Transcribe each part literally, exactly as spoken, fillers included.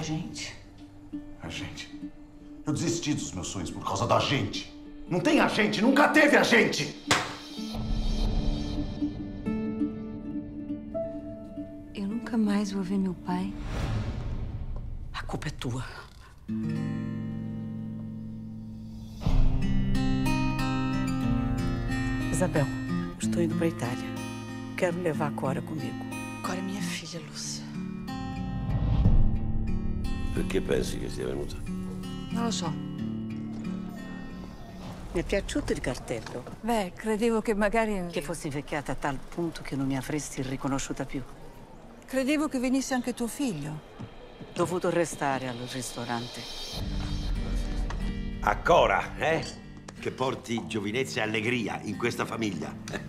gente. A gente? Eu desisti dos meus sonhos por causa da gente. Não tem a gente, nunca teve a gente! Eu nunca mais vou ver meu pai. A culpa é tua. Isabel, estou indo para a Itália. Quero levar a Cora comigo. Cora é minha filha, Lúcia. Perché pensi che sia venuta? Non lo so. Mi è piaciuto il cartello. Beh, credevo che magari... Che fossi invecchiata a tal punto che non mi avresti riconosciuta più. Credevo che venisse anche tuo figlio. Dovuto restare al ristorante. Ancora, eh? Che porti giovinezza e allegria in questa famiglia. Eh?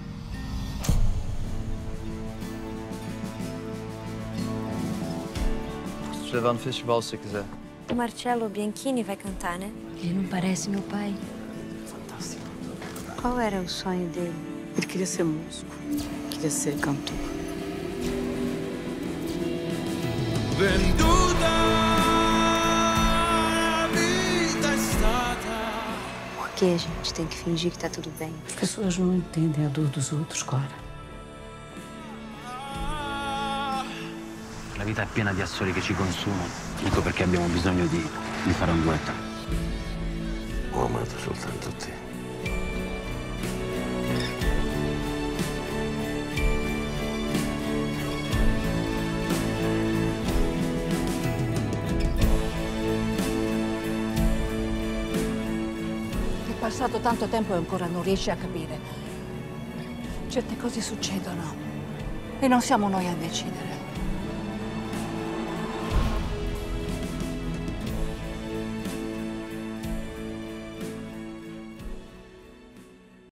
Posso levar no festival se você quiser. O Marcello Bianchini vai cantar, né? Ele não parece meu pai. Fantastico. Qual era o sonho dele? Ele queria ser músico. Queria ser cantor. Venduta a vida stata. Por que a gente tem que fingir que tá tudo bem? As pessoas não entendem a dor dos outros, Cora. La vita è piena di assoli che ci consumano. Ecco perché abbiamo bisogno di, di fare un duetto. Ho amato soltanto te. È passato tanto tempo e ancora non riesci a capire. Certe cose succedono e non siamo noi a decidere.